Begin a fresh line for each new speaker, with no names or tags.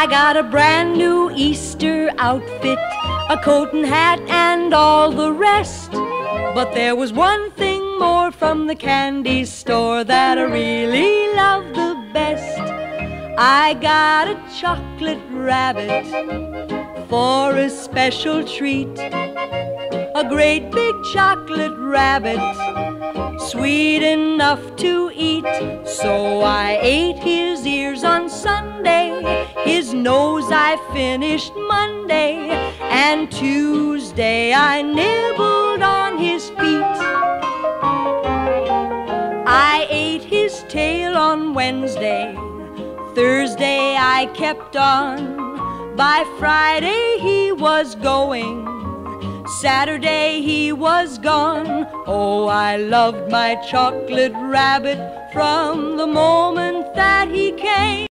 I got a brand new Easter outfit, a coat and hat and all the rest. But there was one thing more from the candy store that I really loved the best. I got a chocolate rabbit for a special treat, a great big chocolate rabbit, sweet enough to eat. So I ate his ears on Sunday, his nose I finished Monday, and Tuesday I nibbled on his feet. I ate his tail on Wednesday, Thursday I kept on. By Friday he was going, Saturday he was gone. Oh, I loved my chocolate rabbit from the moment that he came.